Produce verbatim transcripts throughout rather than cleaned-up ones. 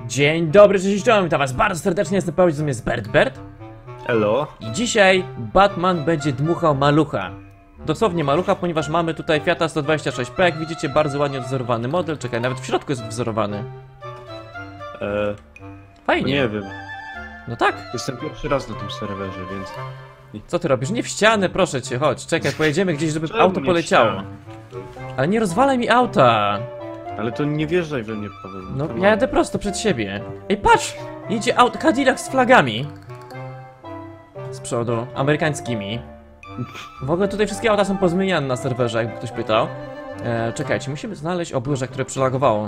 Dzień dobry, cześć, cześć, witam was bardzo serdecznie, jestem Paweł, z jest Bert Bert. Hello. I dzisiaj Batman będzie dmuchał malucha. Dosłownie malucha, ponieważ mamy tutaj Fiata sto dwadzieścia sześć P, jak widzicie, bardzo ładnie odwzorowany model. Czekaj, nawet w środku jest wzorowany. Eee, Fajnie. nie wiem. No tak. Jestem pierwszy raz na tym serwerze, więc... Co ty robisz? Nie w ścianę, proszę cię, chodź. Czekaj, pojedziemy gdzieś, żeby Czemu auto nie poleciało. ścianę? Ale nie rozwalaj mi auta. Ale to nie wjeżdżaj we mnie, Paweł. No, to ja mam. jadę prosto przed siebie. Ej, patrz! Idzie auto, Cadillac z flagami. Z przodu, amerykańskimi. W ogóle tutaj wszystkie auta są pozmieniane na serwerze, jakby ktoś pytał. E, czekajcie, musimy znaleźć oburze, które przelagowało.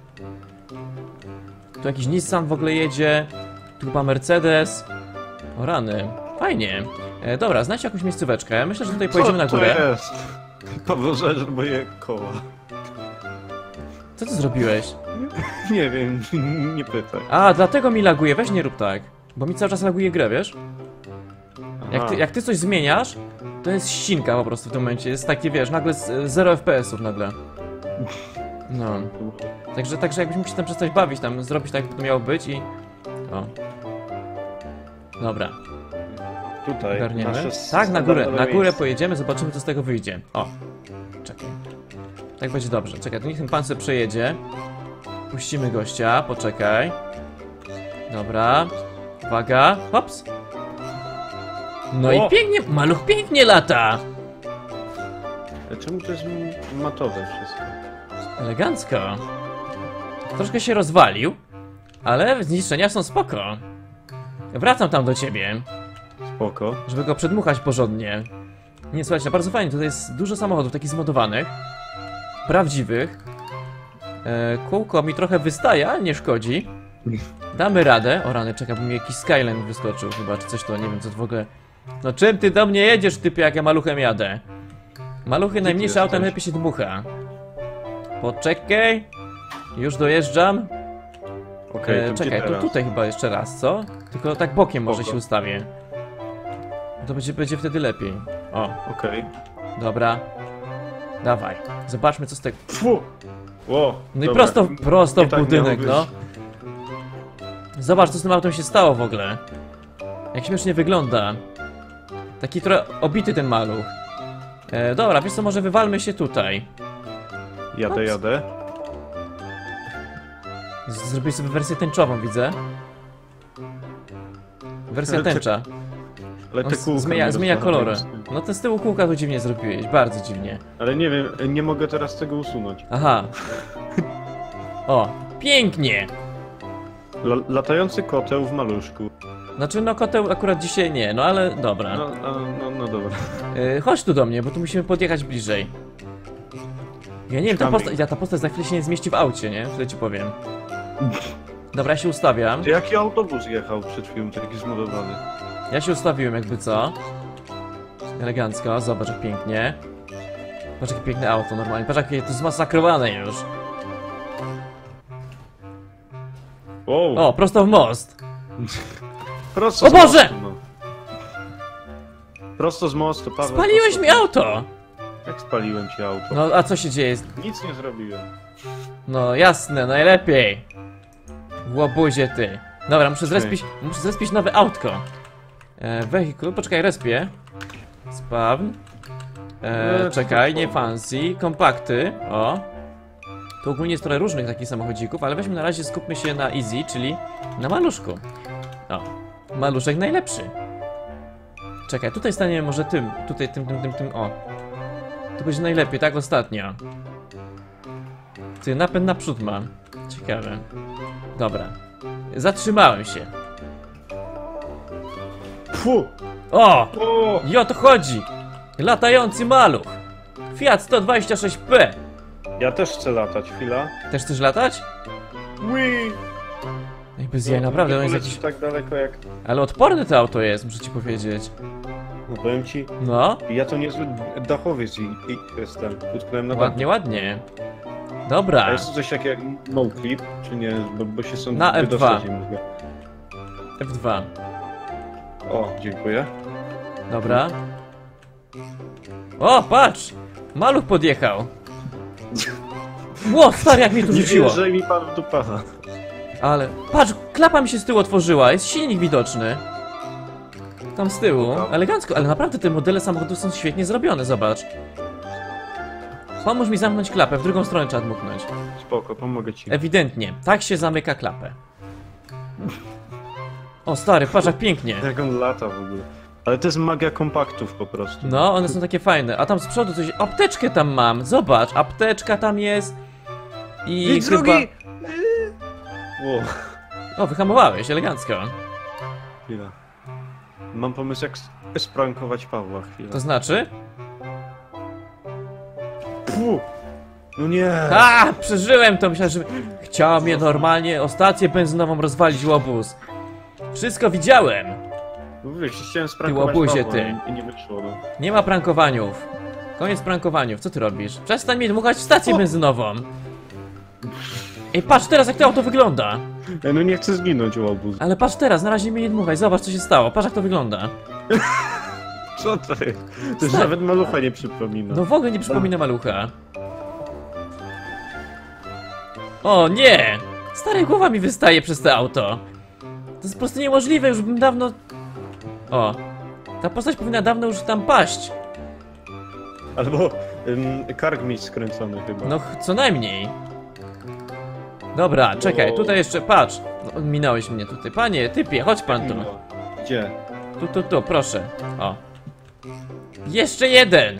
Tu jakiś Nissan w ogóle jedzie. Tu chyba Mercedes. O rany, fajnie. E, dobra, znajdź jakąś miejscóweczkę. Myślę, że tutaj pojedziemy Co na górę. to jest? Paweł, żeż moje koła. Co ty zrobiłeś? Nie wiem, nie pytaj. A, dlatego mi laguje, weź nie rób tak. Bo mi cały czas laguje grę, wiesz? Jak Aha. ty, jak ty coś zmieniasz, to jest ścinka po prostu w tym momencie. Jest takie, wiesz, nagle z- zero F P S ów nagle. No. Także, także jakbyś mógł się tam przestać bawić, tam zrobić tak, jak to miało być i... O. Dobra, Tutaj, ogarniemy. nasze Tak, na górę, standardowe na górę miejsce. pojedziemy, zobaczymy, co z tego wyjdzie. O. Czekaj. Tak będzie dobrze. Czekaj, to niech ten pan sobie przejedzie. Puścimy gościa, poczekaj. Dobra. Uwaga, hops. No O! i pięknie, maluch pięknie lata. Ale czemu to jest matowe wszystko? Elegancko. Troszkę się rozwalił, ale zniszczenia są spoko. Wracam tam do ciebie, Spoko. żeby go przedmuchać porządnie. Nie, słuchajcie, bardzo fajnie, tutaj jest dużo samochodów takich zmodowanych. Prawdziwych. E, kółko mi trochę wystaje, ale nie szkodzi. Damy radę. O rany, czekaj, bo mi jakiś Skyline wyskoczył chyba, czy coś to, nie wiem co to w ogóle. No czym ty do mnie jedziesz, typie, jak ja maluchem jadę? Maluchy, najmniejsze autem jesteś? lepiej się dmucha. Poczekaj. Już dojeżdżam. Okej, E, to gdzie czekaj, to teraz? tutaj chyba jeszcze raz, co? Tylko tak bokiem może Spoko. się ustawię. To będzie, będzie wtedy lepiej. O, Okej. dobra. Dawaj. Zobaczmy, co z tego... Fu! Ło, No i dobra. prosto, prosto Nie w tak budynek, miało no. być. Zobacz, co z tym autem się stało w ogóle. Jak śmiesznie wygląda. Taki trochę obity ten maluch. E, dobra, wiesz co, może wywalmy się tutaj. Jadę, Ops. jadę. Z- Zrobię sobie wersję tęczową, widzę. Wersja Ale te- tęcza. Ale On te z- kółka zmienia, mnie zmienia rozwalają. kolory. No to z tyłu kółka to dziwnie zrobiłeś, bardzo dziwnie. Ale nie wiem, nie mogę teraz tego usunąć. Aha. O, pięknie! La latający koteł w maluszku. Znaczy, no koteł akurat dzisiaj nie, no ale dobra. No, no, no, no dobra. Yy, chodź tu do mnie, bo tu musimy podjechać bliżej. Ja nie wiem, ta Czekamy. postać, ja ta postać za chwilę się nie zmieści w aucie, nie? Tyle ci powiem. Dobra, ja się ustawiam. Ty, jaki autobus jechał przed chwilą, taki zmodowany? Ja się ustawiłem jakby co. Elegancko, zobacz jak pięknie. Patrz jakie piękne auto normalnie, patrz jakie to jest zmasakrowane już. Wow. O, prosto w most. Prosto O z Boże! mostu, no. Prosto z mostu, Paweł. Spaliłeś prosto mi z- auto! Jak spaliłem ci auto? No, a co się dzieje? Nic nie zrobiłem. No jasne, najlepiej. W łobuzie ty. Dobra, muszę zrespić, muszę zrespić nowe autko. E, wehikuł, poczekaj, respię. Spawn. E, Nie, czekaj, to nie spoko. fancy. Kompakty, o. Tu ogólnie jest trochę różnych takich samochodzików, ale weźmy na razie, skupmy się na easy, czyli na maluszku. O, maluszek najlepszy. Czekaj, tutaj staniemy może tym, tutaj tym, tym, tym, tym, o. Tu będzie najlepiej, tak ostatnio. Ty, napęd naprzód mam. Ciekawe. Dobra. Zatrzymałem się. Fu! O! O! I o to chodzi! Latający maluch! Fiat sto dwadzieścia sześć P! Ja też chcę latać, chwila. Też chcesz latać? Wii! Ej, bez jaj, naprawdę, on nie jest poleci jakiś... tak daleko jak... Ale odporne to auto jest, muszę ci powiedzieć. No powiem ci, No, ja to niezły dachowiec i, i jestem. Utknąłem na dachu. ładnie, ładnie. A Dobra. jest to coś jak, jak no clip, czy nie? Bo, bo się są Na F dwa. wydostać nie mogę. F dwa. O, dziękuję. Dobra. O, patrz! Maluch podjechał. Ło, stary, jak mnie tu Nie rzuciło. wierzę mi pan w dupa. Ale, patrz, klapa mi się z tyłu otworzyła, jest silnik widoczny. Tam z tyłu, elegancko, ale naprawdę te modele samochodów są świetnie zrobione, zobacz. Pomóż mi zamknąć klapę, w drugą stronę trzeba dmuchnąć. Spoko, pomogę ci. Ewidentnie, tak się zamyka klapę. O stary, patrz jak pięknie. Jak on lata w ogóle. Ale to jest magia kompaktów po prostu. No, one są takie fajne, a tam z przodu coś, apteczkę tam mam, zobacz, apteczka tam jest. I Idź z chyba... drogi! Ło, O, wyhamowałeś, elegancko. chwila. Mam pomysł, jak sprankować Pawła, chwila. To znaczy? Pu! No nie! A, przeżyłem to, myślałem, że... Chciała mnie normalnie o stację benzynową rozwalić łobuz. Wszystko widziałem. No wiesz, chciałem sprankować łabuzie, Pawła, ty. i nie wyszło, no. Nie ma prankowaniów. Koniec prankowaniów, co ty robisz? Przestań mi dmuchać w stację O! benzynową. Ej, patrz teraz jak to auto wygląda. Ej, no nie chcę zginąć, łobuz. Ale patrz teraz, na razie mnie nie dmuchaj, zobacz co się stało, patrz jak to wygląda. Co to jest? To już Stary. nawet malucha nie przypomina. No w ogóle nie przypomina malucha. O nie! Stary, głowa mi wystaje przez to auto. To jest po prostu niemożliwe, już bym dawno... O. Ta postać powinna dawno już tam paść. Albo ym, kark mieć skręcony chyba. No, ch- co najmniej. Dobra, czekaj, O. tutaj jeszcze, patrz. No, minąłeś mnie tutaj. Panie, typie, chodź pan tu. Gdzie? Tu, tu, tu, proszę. O. Jeszcze jeden!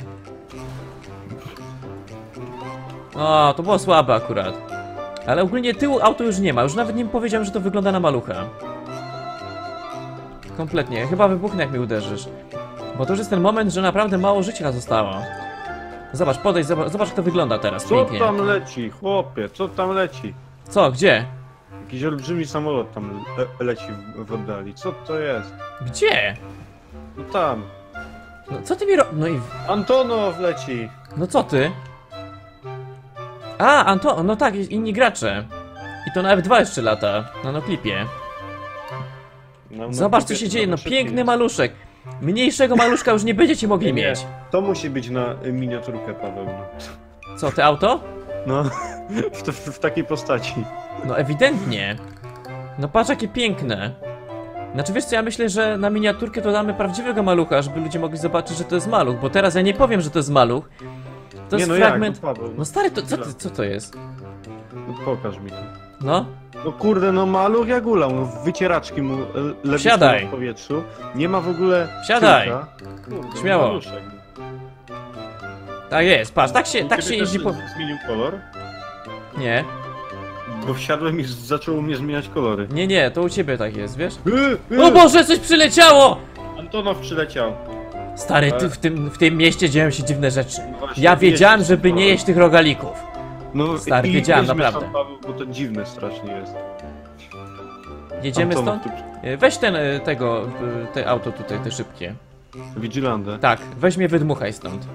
O, to było słabe akurat. Ale ogólnie tyłu auto już nie ma, już nawet nie powiedziałem, że to wygląda na malucha. Kompletnie, chyba wybuchnę jak mi uderzysz. Bo to już jest ten moment, że naprawdę mało życia zostało. Zobacz, podejdź, zobacz, zobacz jak to wygląda teraz, Co pięknie. tam leci, chłopie? Co tam leci? Co, gdzie? Jakiś olbrzymi samolot tam le leci w, w oddali. Co to jest? Gdzie? No tam. No co ty mi ro... No i... Antonow leci! No co ty? A, Anto... No tak, inni gracze. I to na F dwa jeszcze lata, na noklipie. No, no, Zobacz co kupię- się dzieje, no szybciej piękny jest. maluszek. Mniejszego maluszka już nie będziecie mogli Nie, nie. mieć. To musi być na y, miniaturkę, Paweł. No, Co, te auto? no w, to, w, w takiej postaci. No ewidentnie. No patrz jakie piękne. Znaczy wiesz co, ja myślę, że na miniaturkę to damy prawdziwego malucha, żeby ludzie mogli zobaczyć, że to jest maluch. Bo teraz ja nie powiem, że to jest maluch. To nie, jest no fragment... Jak, no, Paweł, No stary, to, co, ty, co to jest? no, pokaż mi to. No? No kurde, no maluch jak ulał, no wycieraczki mu lepiej Wsiadaj. w powietrzu. Nie ma w ogóle Wsiadaj. tyłka. Kurde, Śmiało. maluszek. Tak jest, patrz, tak się, tak Ciebie się też jeździ po... z- Zmienił kolor? Nie, Bo wsiadłem i z- zaczęło mnie zmieniać kolory. nie, nie, to u ciebie tak jest, wiesz? Y, y, O Boże, coś przyleciało! Antonow przyleciał. Stary, ty, w, tym, w tym mieście dzieją się dziwne rzeczy. No właśnie, Ja wiedziałem, wiesz, żeby no. nie jeść tych rogalików. No, Stary, i wiedziałem, weźmy naprawdę. stąd, Paweł, bo to dziwne strasznie jest. Jedziemy Antonow stąd? tu- E, Weź ten, e, tego, e, te auto tutaj, te szybkie. Vigilandę. Tak, weź mnie wydmuchaj stąd.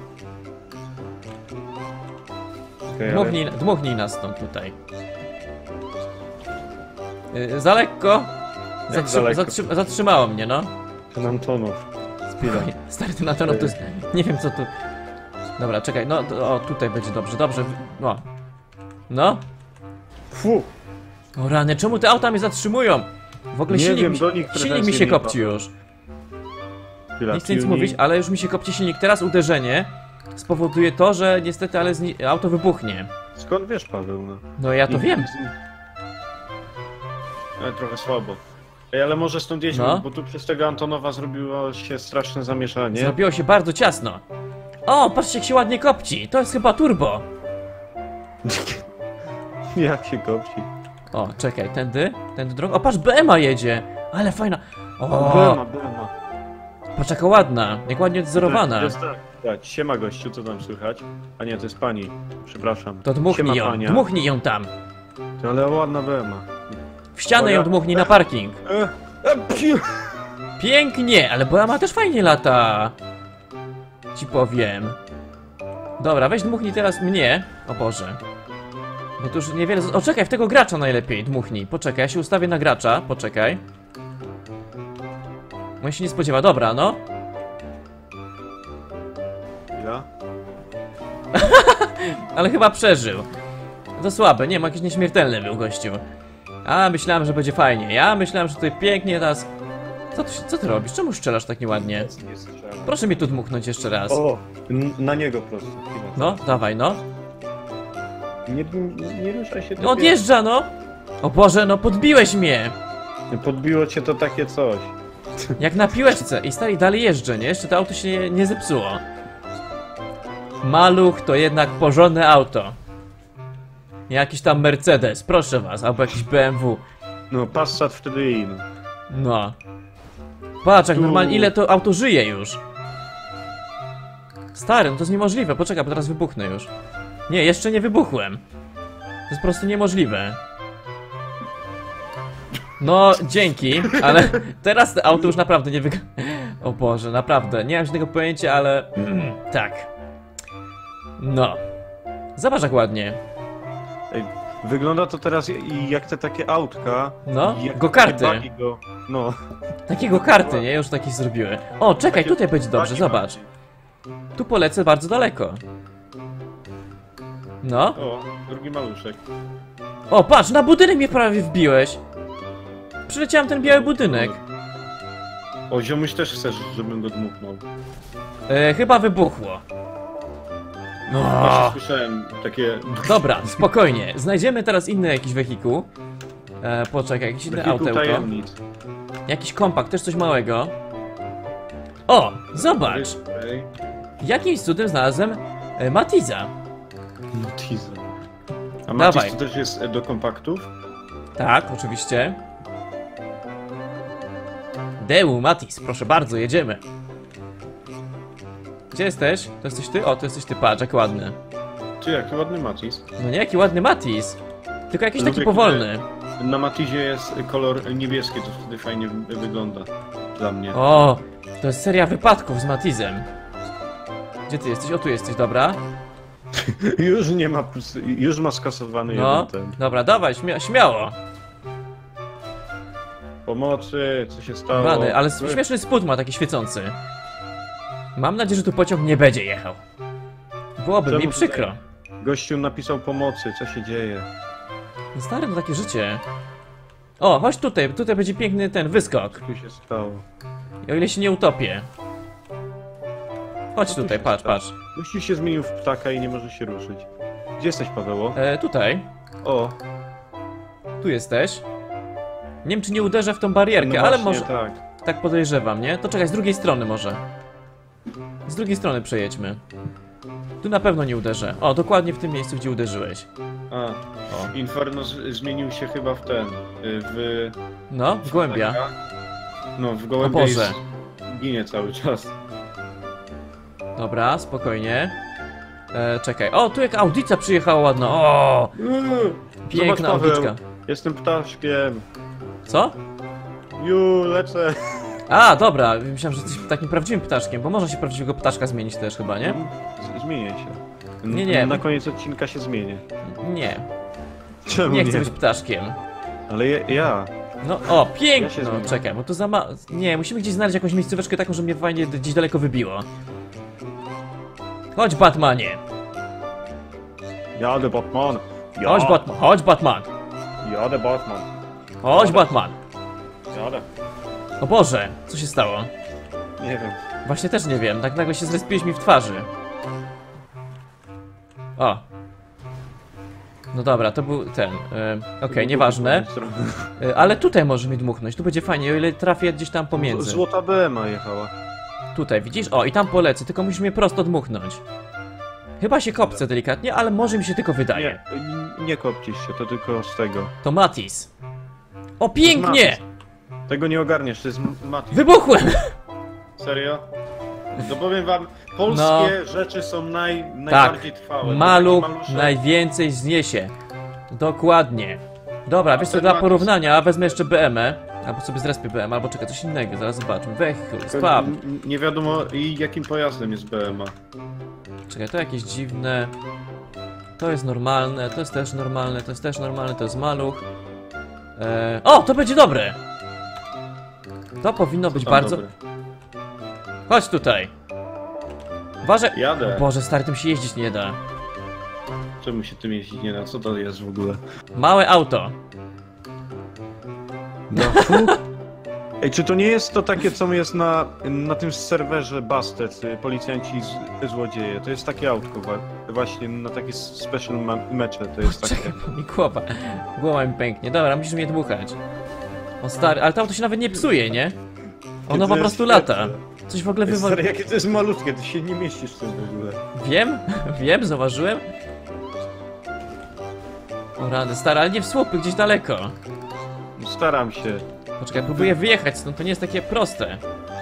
Okay, ale... Dmuchnij, dmuchnij nas stąd tutaj. E, Za lekko? Jak Zatrzy- za lekko? zatrzy- zatrzymało mnie, no. Ten Antonow. Spokojnie. Stary, ten Antonow to jest... Nie wiem co tu... Dobra, czekaj, no, to- o, tutaj będzie dobrze, dobrze, no. No? Fu! O rany, czemu te auta mnie zatrzymują? W ogóle Nie silnik, wiem, mi, do nich silnik mi pretensje się nie kopci ma. już. Chwila, Nie chcę nic tuning. mówić, ale już mi się kopci silnik. Teraz uderzenie spowoduje to, że niestety, ale zni- auto wybuchnie. Skąd wiesz, Paweł? No, No ja to I- wiem. Ale trochę słabo. Ej, ale może stąd jedźmy, No. bo tu przez tego Antonowa zrobiło się straszne zamieszanie. Zrobiło się bardzo ciasno. O, patrzcie jak się ładnie kopci. To jest chyba turbo. Jak się kopci. O, czekaj, tędy, tędy drogą. O, patrz, B M A jedzie. Ale fajna. O, Bema, bema. patrz jaka ładna. Jak ładnie odzorowana. To jest tak. Tak, siema gościu, co tam słychać? A nie, to jest pani. Przepraszam. To dmuchnij Siema, ją, pania. dmuchnij ją tam. Ty, ale ładna bema. W ścianę ją Uwaga. dmuchnij na parking. E, e, piu. Pięknie, ale B M A też fajnie lata. Ci powiem. Dobra, weź dmuchnij teraz mnie. O Boże. Bo tu już niewiele... z- O, czekaj, w tego gracza najlepiej dmuchnij. Poczekaj, ja się ustawię na gracza. Poczekaj. On się nie spodziewa. Dobra, no. Chwila. Ale chyba przeżył. To słabe, nie wiem, jakiś nieśmiertelny był gościu. A, myślałem, że będzie fajnie. Ja myślałem, że tutaj pięknie teraz... Co ty, co ty robisz? Czemu strzelasz tak nieładnie? Nie strzelam. Proszę mnie tu dmuchnąć jeszcze raz. O, n- na niego prosto. Chwila. No, dawaj, no. Nie, nie ruszaj się. No odjeżdża, no! O Boże, no podbiłeś mnie! Podbiło cię to takie coś. Jak na piłeczce. I stary, dalej jeżdżę, nie? Jeszcze to auto się nie, nie zepsuło. Maluch to jednak porządne auto. Jakiś tam Mercedes, proszę was, albo jakiś B M W. No, Passat wtedy inny. No. Patrz, jak Tu. normalnie, ile to auto żyje już. Stary, no to jest niemożliwe, poczekaj, bo teraz wybuchnę już. Nie, jeszcze nie wybuchłem. To jest po prostu niemożliwe. No, dzięki, ale teraz to auto już naprawdę nie wygląda. O Boże, naprawdę, nie mam żadnego pojęcia, ale... tak. No. Zobacz jak ładnie. Ej, wygląda to teraz i jak te takie autka. No, i jak go-karty. takie buggy Go, no. Takiego karty, nie? Już takich zrobiły. O, czekaj, tutaj będzie dobrze, Buggy zobacz. buggy. Tu polecę bardzo daleko. No. O, drugi maluszek. O, patrz, na budynek mnie prawie wbiłeś. Przyleciałem ten biały budynek. O, ziomuś też chcesz, żebym go dmuchnął. E, chyba wybuchło. No, O. właśnie słyszałem takie... Dobra, spokojnie. Znajdziemy teraz inny jakiś wehikuł. E, poczekaj, jakieś inne Wehikuł autełko. tajemnic. Jakiś kompakt, też coś małego. O, zobacz. Ej, Jakimś cudem znalazłem e, Matiza. no teaser. A Dawaj. Matiz to też jest e, do kompaktów? Tak, oczywiście. Deu, Matiz, proszę bardzo, jedziemy. Gdzie jesteś? To jesteś ty? O, to jesteś ty, patrz, jak ładny. Czy jaki ładny Matiz? No nie, jaki ładny Matiz. Tylko jakiś taki Lubię, powolny. Na Matizie jest kolor niebieski, to wtedy fajnie wy- wygląda dla mnie. O, to jest seria wypadków z Matizem. Gdzie ty jesteś? O, tu jesteś, dobra. Już nie ma, już ma skasowany No, jeden ten. dobra, dawaj, śmia śmiało. Pomocy, co się stało? Rany, ale Wy- śmieszny spód ma taki świecący. Mam nadzieję, że tu pociąg nie będzie jechał. Byłoby Czemu mi przykro. Gościu napisał pomocy, co się dzieje? No stary, to takie życie. O, chodź tutaj, tutaj będzie piękny ten wyskok. Co tu się stało? O ile się nie utopię. Chodź Co tu tutaj, się patrz, stało? patrz. Gościu się zmienił w ptaka i nie może się ruszyć. Gdzie jesteś, Paweło? E, tutaj, O, tu jesteś. Nie wiem, czy nie uderzę w tą barierkę, no ale właśnie, może... tak. Tak podejrzewam, nie? To czekaj, z drugiej strony może. Z drugiej strony przejedźmy. Tu na pewno nie uderzę. O, dokładnie w tym miejscu, gdzie uderzyłeś. A, O. Inferno z- zmienił się chyba w ten, y, w... No, w głębia. No, w gołębia O Boże. jest, ginie cały czas. Dobra, spokojnie. E, czekaj. O, tu jak audycja przyjechała ładno. O, piękna Zobacz, Paweł, audytka. jestem ptaszkiem. Co? Ju, lecę. A, dobra, myślałem, że jesteś takim prawdziwym ptaszkiem, bo można się prawdziwego ptaszka zmienić też chyba, nie? Z- Zmienię się. N- Nie, nie. Na koniec odcinka się zmienię. Nie, Czemu nie chcę być ptaszkiem. Ale ja, ja. No, o, Ja piękno. się No, zmienię. czekaj, bo to za ma... Nie, musimy gdzieś znaleźć jakąś miejscóweczkę taką, żeby mnie fajnie gdzieś daleko wybiło. Chodź, Batmanie. Jadę Batman. Ja, Chodź, Batman. Chodź, Batman. Jadę Batman. Chodź, Batman. Jadę. O Boże, co się stało? Nie wiem. Właśnie też nie wiem, tak nagle się zrespiłeś mi w twarzy. O. No dobra, to był ten. E, Okej, nieważne. E, ale tutaj może mi dmuchnąć, tu będzie fajnie, o ile trafię gdzieś tam pomiędzy. Złota B M A jechała. Tutaj, widzisz? O, i tam polecę, tylko musisz mnie prosto dmuchnąć. Chyba się kopcę delikatnie, ale może mi się tylko wydaje. Nie, n- nie kopcisz się, to tylko z tego. To Matiz. O, pięknie! Tego nie ogarniesz, to jest M- Mati. Wybuchłem! Serio? No powiem wam, polskie No. rzeczy są naj, najbardziej trwałe. Maluch Taki maluszek- najwięcej zniesie. Dokładnie. Dobra, wiesz co, ten dla Matiz- porównania wezmę jeszcze B Mę. Albo sobie zrespię B M, albo czekaj, coś innego, zaraz zobaczmy. Vehicle, spam. N- Nie wiadomo i jakim pojazdem jest B M A. Czekaj, to jakieś dziwne. To jest normalne, to jest też normalne, to jest też normalne, to jest maluch. Eee, o, to będzie dobre! To powinno być Tam bardzo... dobre. Chodź tutaj! Uważaj! Jadę. Boże, stary, tym się jeździć nie da. Czemu się tym jeździć nie da? Co to jest w ogóle? Małe auto. dachu? Ej, czy to nie jest to takie, co jest na, na tym serwerze Busted, y, policjanci i z, złodzieje? To jest takie autko wa- właśnie na takie special ma- mecze, to jest takie. Czekaj, bo mi głowa. Głowa mi pęknie. Dobra, musisz mnie dmuchać. O stary, ale to auto się nawet nie psuje, nie? Ono To po jest prostu lata. świetne. Coś w ogóle Ej, wywal... stary, jakie to jest malutkie, ty się nie mieścisz w tym w ogóle. Wiem, wiem, zauważyłem. O rany, stary, ale nie w słupy, gdzieś daleko. Staram się. Poczekaj, próbuję wyjechać stąd, to nie jest takie proste.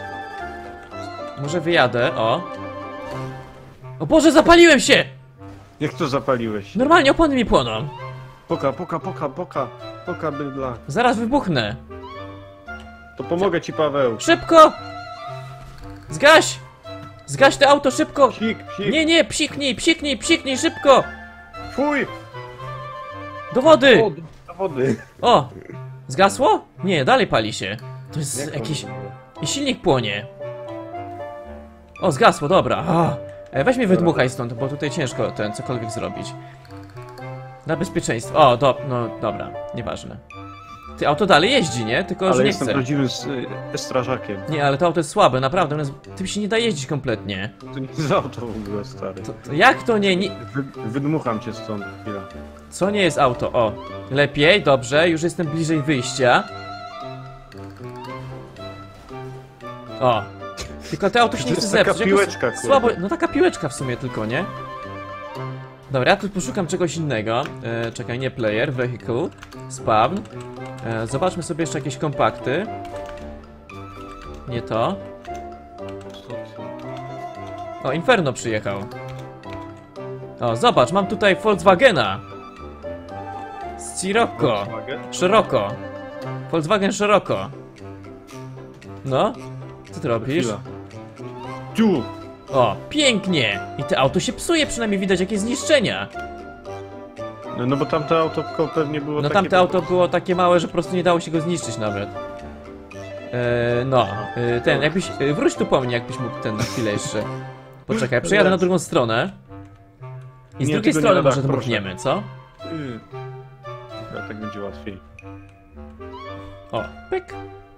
Może wyjadę, o. O Boże, zapaliłem się! Jak to zapaliłeś? Normalnie opony mi płoną. Poka, poka, poka, poka, poka bydla. Zaraz wybuchnę. To pomogę ci, Paweł. Szybko! Zgaś! Zgaś to auto szybko! Psik, psik. Nie, nie, psiknij, psiknij, psiknij szybko! Fuj! Do wody! O, do wody. O! Zgasło? Nie, dalej pali się. To jest Jak to jakiś... było? I silnik płonie. O, zgasło, dobra. O, e, weź mnie wydmuchaj stąd, bo tutaj ciężko ten cokolwiek zrobić. Dla bezpieczeństwa. O, do, no dobra, nieważne. Ty, auto dalej jeździ, nie? Tylko, że Ale nie jestem chce. prawdziwym s- y, strażakiem. Nie, ale to auto jest słabe, naprawdę. ono jest... Tym się nie da jeździć kompletnie. To nie jest auto w ogóle, stary. To, to jak to nie, nie... Wy, wydmucham cię stąd, chwila. Co nie jest auto? O, lepiej, dobrze, już jestem bliżej wyjścia. O, tylko to auto się To nie chce jest taka zepsuć. jakoś piłeczka, kurde. Słabo, no taka piłeczka w sumie tylko, nie? Dobra, ja tu poszukam czegoś innego. E, czekaj, nie player, vehicle, spawn. E, zobaczmy sobie jeszcze jakieś kompakty. Nie to. O, Inferno przyjechał. O, zobacz, mam tutaj Volkswagena. Z Scirocco. Volkswagen? Szeroko. Volkswagen szeroko. No? Co ty robisz? Chwila. Tu! O, pięknie! I to auto się psuje, przynajmniej widać jakieś zniszczenia. No, no bo tamte auto ko- pewnie było No takie... tamte auto było takie małe, że po prostu nie dało się go zniszczyć nawet. Eee, no, e, ten, jakbyś, e, wróć tu po mnie, jakbyś mógł ten na chwilę jeszcze. Poczekaj, przejadę na drugą stronę. I z Nie, drugiej tego nie strony nada, może proszę. dmuchniemy, co? Y. Dobra, tak będzie łatwiej. O, pyk.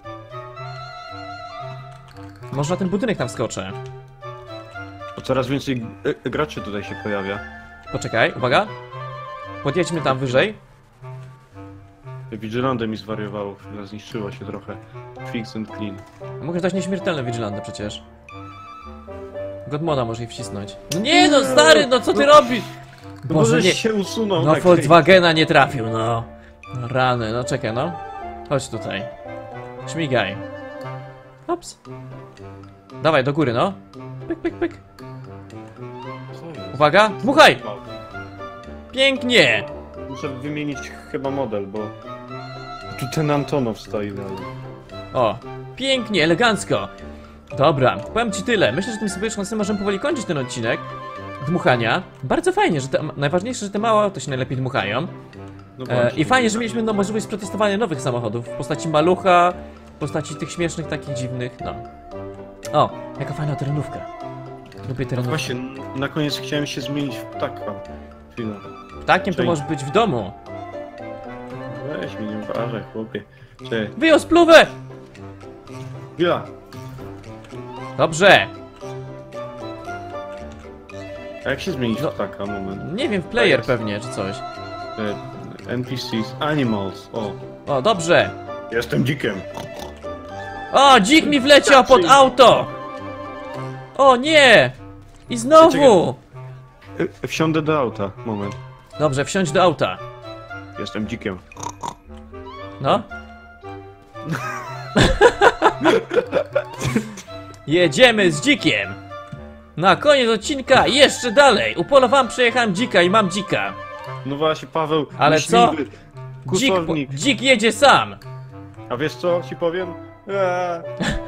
Może na ten budynek tam wskoczę. Bo coraz więcej y, graczy tutaj się pojawia. Poczekaj, uwaga. Podjedźmy tam wyżej. Vigilante mi zwariowało, chwila zniszczyło się trochę. Fix and clean. Mogę dać nieśmiertelne Vigilante przecież. Godmoda może jej wcisnąć. No nie no, stary, no co ty robisz? No Boże, może nie. się usunął No na Volkswagena nie trafił, no. No rany, no czekaj, no. Chodź tutaj. Śmigaj. Ops. Dawaj, do góry, no. Pyk, pyk, pyk. Co jest? Uwaga, dmuchaj! Pięknie! Muszę wymienić chyba model, bo... Tu ten Antonow stoi dalej. O, pięknie, elegancko. Dobra, powiem ci tyle. Myślę, że tym sobie szansem możemy powoli kończyć ten odcinek. Dmuchania. Bardzo fajnie, że te, najważniejsze, że te małe auto się najlepiej dmuchają. No E, właśnie. I fajnie, że mieliśmy no, możliwość przetestowania nowych samochodów w postaci malucha, w postaci tych śmiesznych, takich dziwnych, no. O, jaka fajna terenówka. Lubię terenówkę. Właśnie, na koniec chciałem się zmienić w ptaka. Chwila. Ptakiem to Czyli- możesz być w domu. Weź mi, nie uważaj, chłopie. Cześć. Wyjął spluwę! Chwila. Dobrze. A jak się zmienić No. w ptaka? Moment. Nie wiem, w player jest. pewnie, czy coś. E, N P Cs, animals. O. O, dobrze. Jestem dzikiem. O, dzik mi wleciał pod auto! O nie! I znowu! E, wsiądę do auta. Moment. Dobrze, wsiądź do auta. Jestem dzikiem. No. Jedziemy z dzikiem! Na koniec odcinka jeszcze dalej! Upolowałem, przejechałem dzika i mam dzika. No właśnie, Paweł. Ale co? myśliwy, Dzik, po, Kłusownik. dzik jedzie sam! A wiesz co ci powiem? Eee.